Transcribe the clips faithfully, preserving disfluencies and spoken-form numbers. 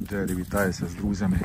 Джері вітається з друзями.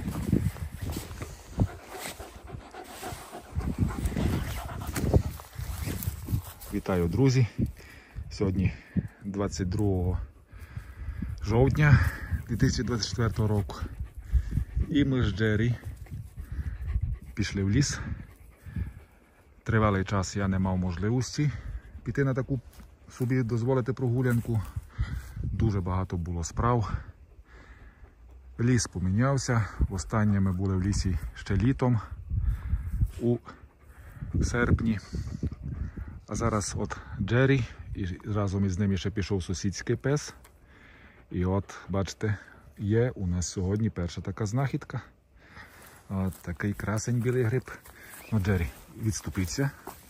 Вітаю, друзі! Сьогодні двадцять другого жовтня дві тисячі двадцять четвертого року. І ми з Джері пішли в ліс. Тривалий час я не мав можливості піти на таку собі дозволити прогулянку. Дуже багато було справ. Ліс помінявся. Востаннє ми були в лісі ще літом, у серпні. А зараз от Джері, і разом із ним ще пішов сусідський пес. І от, бачите, є у нас сьогодні перша така знахідка. От такий красень білий гриб. Ну, Джері, відступіться.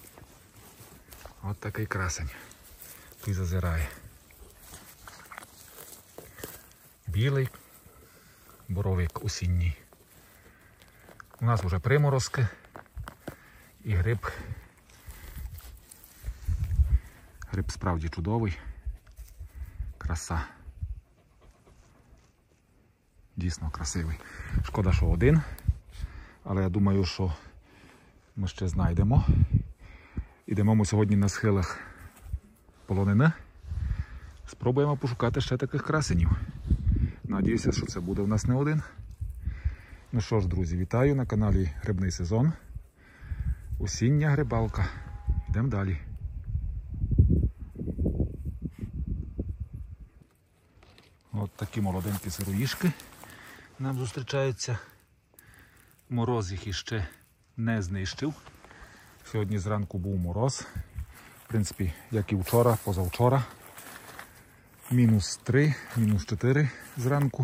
От такий красень. Той зазирає. Білий боровик осінній. У нас вже приморозки. І гриб. Гриб справді чудовий. Краса. Дійсно красивий. Шкода, що один. Але я думаю, що ми ще знайдемо. Ідемо ми сьогодні на схилах полонини. Спробуємо пошукати ще таких красенів. Надіюся, що це буде в нас не один. Ну що ж, друзі, вітаю на каналі Грибний сезон. Осіння грибалка. Йдемо далі. От такі молоденькі сироїшки нам зустрічаються. Мороз їх іще не знищив. Сьогодні зранку був мороз. В принципі, як і вчора, позавчора. Мінус три, мінус чотири зранку.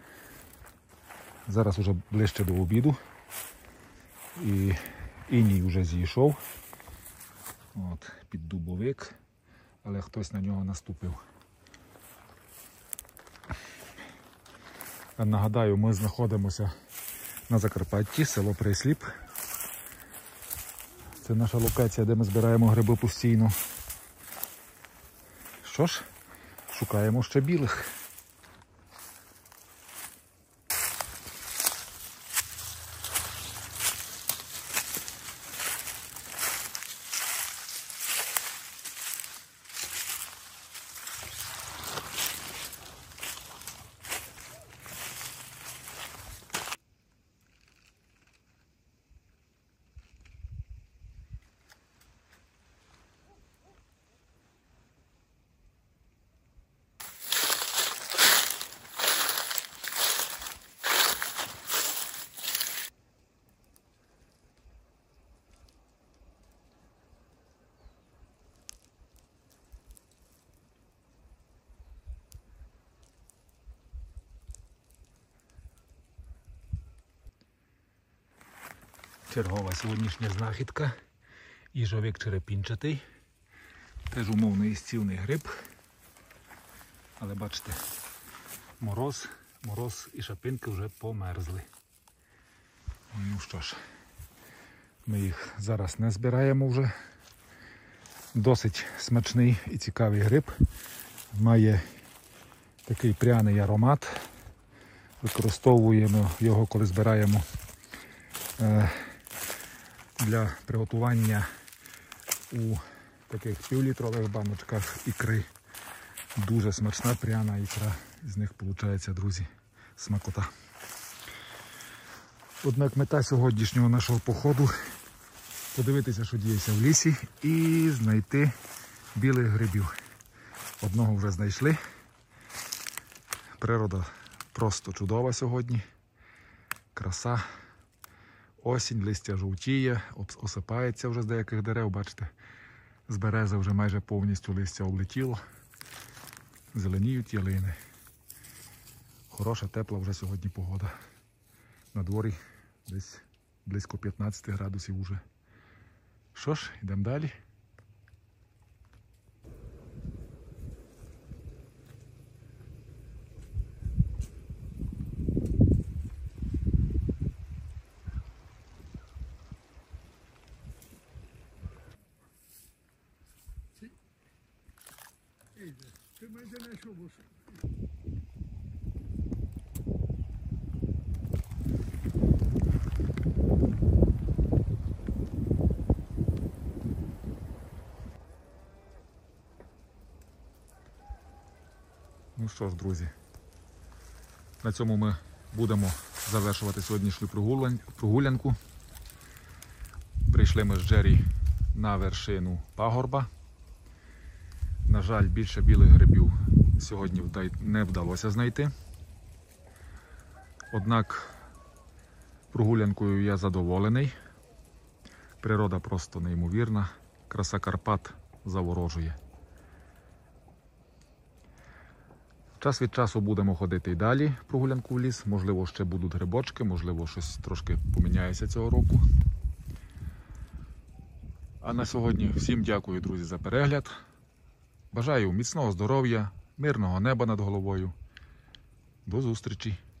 Зараз уже ближче до обіду. І іній вже зійшов. От, під дубовик. Але хтось на нього наступив. Нагадаю, ми знаходимося на Закарпатті, село Присліп. Це наша локація, де ми збираємо гриби постійно. Що ж, шукаємо ще білих. Чергова сьогоднішня знахідка. Їжовик черепінчатий. Теж умовно істівний гриб. Але бачите, мороз, мороз і шапинки вже померзли. Ну що ж, ми їх зараз не збираємо вже. Досить смачний і цікавий гриб. Має такий пряний аромат. Використовуємо його, коли збираємо для приготування у таких півлітрових баночках ікри. Дуже смачна пряна ікра. З них виходить, друзі, смакота. Однак мета сьогоднішнього нашого походу – подивитися, що діється в лісі, і знайти білих грибів. Одного вже знайшли. Природа просто чудова сьогодні. Краса. Осінь, листя жовтіє, осипається вже з деяких дерев, бачите, з берези вже майже повністю листя облетіло, зеленіють ялини. Хороша, тепла вже сьогодні погода. На дворі десь близько п'ятнадцять градусів уже. Що ж, йдемо далі. Ти мене знайшов. що ж, друзі, на цьому ми будемо завершувати сьогоднішню прогулянь- прогулянку. Прийшли ми з Джері на вершину пагорба. На жаль, більше білих грибів сьогодні вдай- не вдалося знайти. Однак прогулянкою я задоволений. Природа просто неймовірна. Краса Карпат заворожує. Час від часу будемо ходити і далі прогулянку в ліс. Можливо, ще будуть грибочки, можливо, щось трошки поміняється цього року. А на сьогодні всім дякую, друзі, за перегляд. Бажаю міцного здоров'я, мирного неба над головою. До зустрічі!